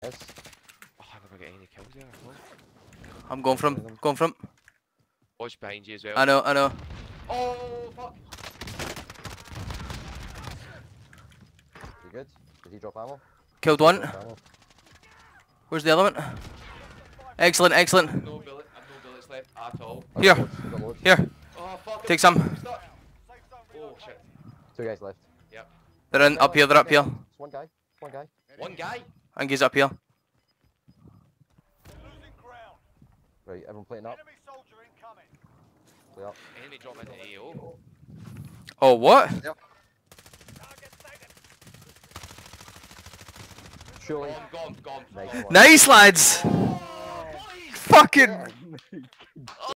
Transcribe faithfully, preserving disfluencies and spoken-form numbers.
Yes. Oh, I never get any kills there. I thought. I'm going from, going from. Watch behind you as well. I know, I know. Oh, fuck. You good? Did he drop ammo? Killed one. Dropped ammo. Where's the other one? Excellent, excellent. No bullet. I've no bullets left at all. I've Here. got loads, I've got loads. Here, Oh, fuck. take some. I'm stuck. Oh, shit. Two guys left. Yep. They're in, up here, they're up here. It's one guy. One guy. One guy. I think he's up here. Right, everyone plating up. Play up. Enemy drop into A O. Oh, what? Yep. Surely. Gone, gone, gone. Nice one. Nice, lads! Oh, boys! Fucking...